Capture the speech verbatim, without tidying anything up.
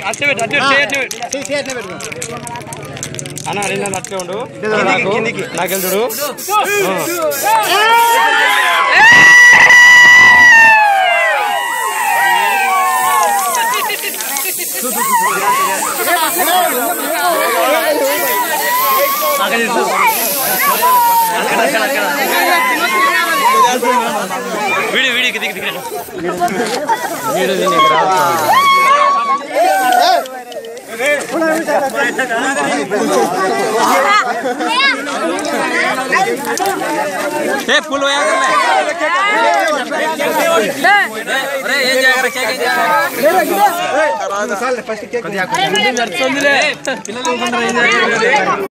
అట్లే పెట్టు అట్లే అట్లే పెట్టు అన్న రెండు అట్లే ఉండు నాకు వెళ్తుడు వీడియో వీడియోకి దిగి దిగి వీడియో దీనికి రా ए फुल होया कर ले अरे ये जाकर क्या क्या